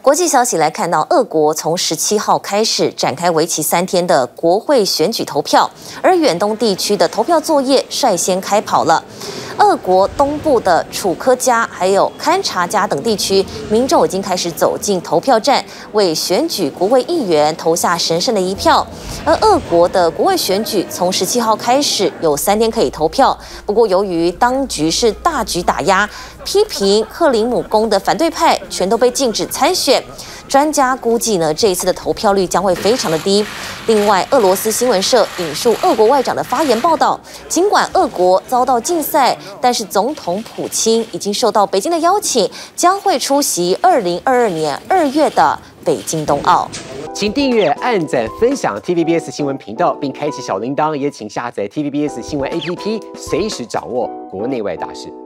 国际消息来看到，俄国从17号开始展开为期3天的国会选举投票，而远东地区的投票作业率先开跑了。俄国东部的楚科加还有勘察加等地区，民众已经开始走进投票站，为选举国会议员投下神圣的一票。而俄国的国会选举从17号开始有3天可以投票，不过由于当局是大举打压，批评克林姆宫的反对派全都被禁止参选。专家估计呢，这一次的投票率将会非常的低。另外，俄罗斯新闻社引述俄国外长的发言报道，尽管俄国遭到禁赛，但是总统普京已经受到北京的邀请，将会出席2022年2月的北京冬奥。 请订阅、按赞、分享 TVBS 新闻频道，并开启小铃铛，也请下载 TVBS 新闻 APP， 随时掌握国内外大事。